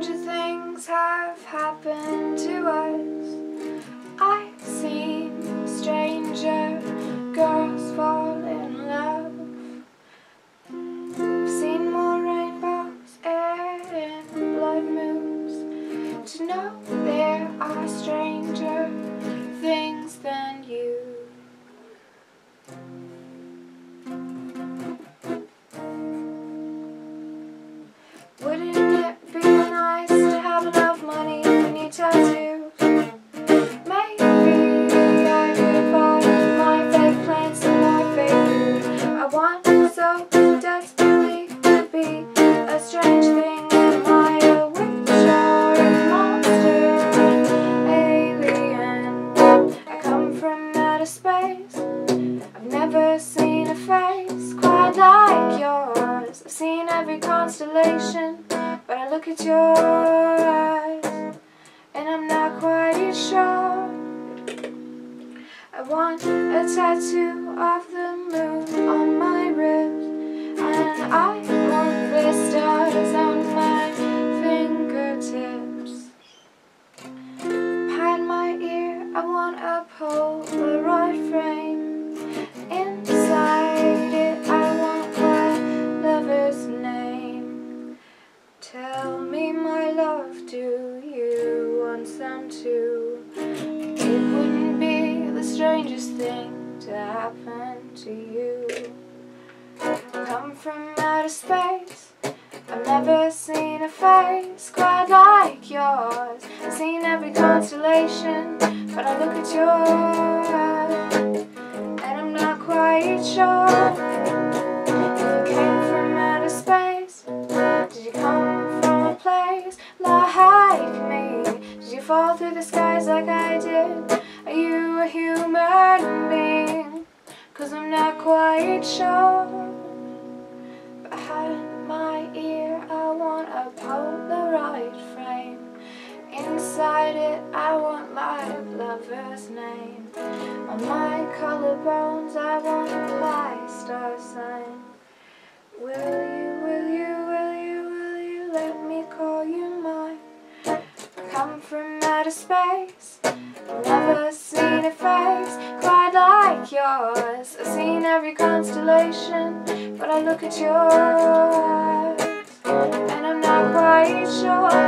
Stranger things have happened to us. I've seen stranger girls fall in love. I've seen more rainbows and blood moons to know there are stranger things than you. Wouldn't it be nice to have enough money when you tattoo? Maybe I could buy my fake plants and my fake food. I want so desperately to be a strange thing. Am I a witch or a monster, an alien? I come from outer space. I've never seen a face quite like yours. I've seen every constellation, but I look at your eyes and I'm not quite sure. I want a tattoo of the moon on my ribs, and I want the stars on my fingertips. Behind my ear I want a Polaroid frame. Inside it I want my lover's name. Tell me, my love, do you want some too? It wouldn't be the strangest thing to happen to you. I come from outer space. I've never seen a face quite like yours. I've seen every constellation, but I look at your eyes and I'm not quite sure. If you came from outer space, did you come from a place like me? Did you fall through the skies like I did? Are you a human being? 'Cause I'm not quite sure. Behind my ear I want a Polaroid frame. Inside it I want my lover's name. On my collarbones I want my star sign. Will you let me call you mine? Come from outer space. I've never seen a face quite like yours. I've seen every constellation, but I look at your eyes and I'm not quite sure.